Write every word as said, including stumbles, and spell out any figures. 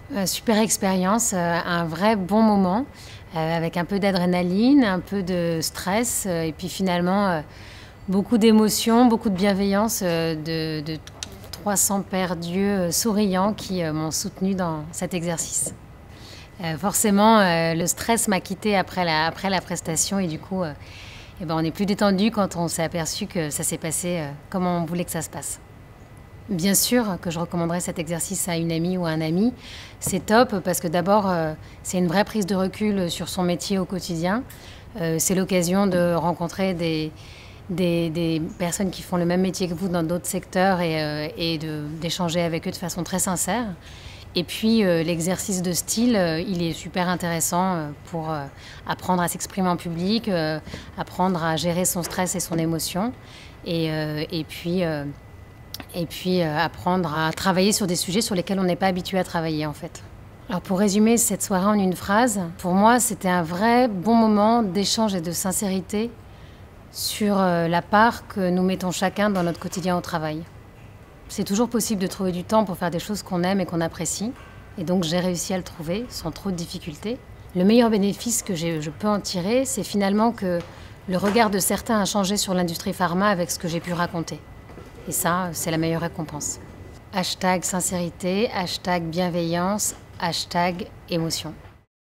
Euh, super expérience, euh, un vrai bon moment, euh, avec un peu d'adrénaline, un peu de stress, euh, et puis finalement euh, beaucoup d'émotions, beaucoup de bienveillance euh, de, de trois cents paires d'yeux euh, souriants qui euh, m'ont soutenue dans cet exercice. Euh, forcément, euh, le stress m'a quitté après la, après la prestation et du coup, euh, eh ben, on est plus détendu quand on s'est aperçu que ça s'est passé euh, comme on voulait que ça se passe. Bien sûr que je recommanderais cet exercice à une amie ou à un ami. C'est top parce que d'abord, euh, c'est une vraie prise de recul sur son métier au quotidien. Euh, c'est l'occasion de rencontrer des, des, des personnes qui font le même métier que vous dans d'autres secteurs et, euh, et de, d'échanger avec eux de façon très sincère. Et puis euh, l'exercice de style, euh, il est super intéressant euh, pour euh, apprendre à s'exprimer en public, euh, apprendre à gérer son stress et son émotion. Et, euh, et puis... Euh, et puis euh, apprendre à travailler sur des sujets sur lesquels on n'est pas habitué à travailler en fait. Alors pour résumer cette soirée en une phrase, pour moi c'était un vrai bon moment d'échange et de sincérité sur euh, la part que nous mettons chacun dans notre quotidien au travail. C'est toujours possible de trouver du temps pour faire des choses qu'on aime et qu'on apprécie, et donc j'ai réussi à le trouver sans trop de difficultés. Le meilleur bénéfice que j'ai, je peux en tirer, c'est finalement que le regard de certains a changé sur l'industrie pharma avec ce que j'ai pu raconter. Et ça, c'est la meilleure récompense. Hashtag sincérité, hashtag bienveillance, hashtag émotion.